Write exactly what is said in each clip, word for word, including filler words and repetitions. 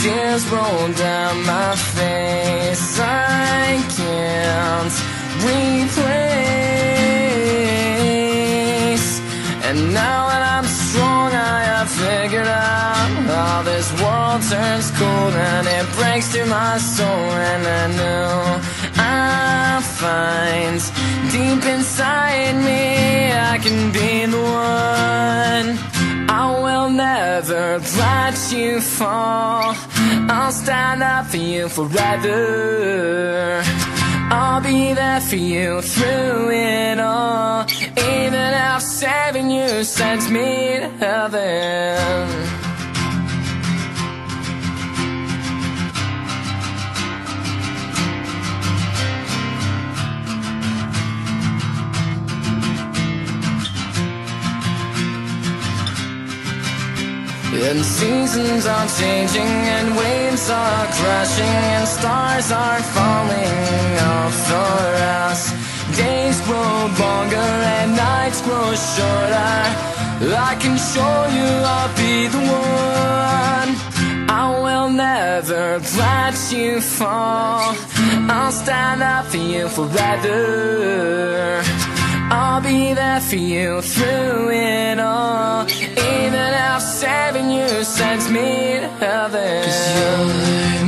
tears roll down my face. I can't replace. And now that I'm strong, I have figured out how this world turns cold and it breaks through my soul. And I know I'll find deep inside me I can be the one. I will never let you fall. I'll stand up for you forever. I'll be there for you through it all, even if saving you sends me to heaven. And seasons are changing, and waves are crashing, and stars are falling off for us. Days grow longer and nights grow shorter. I can show you I'll be the one. I will never let you fall. I'll stand up for you forever. I'll be there for you through it all, even if saving you sends me to heaven. 'Cause you're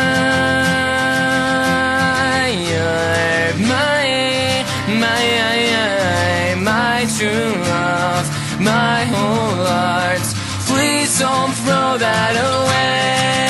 my, you're my, my, my true love, my whole heart. Please don't throw that away.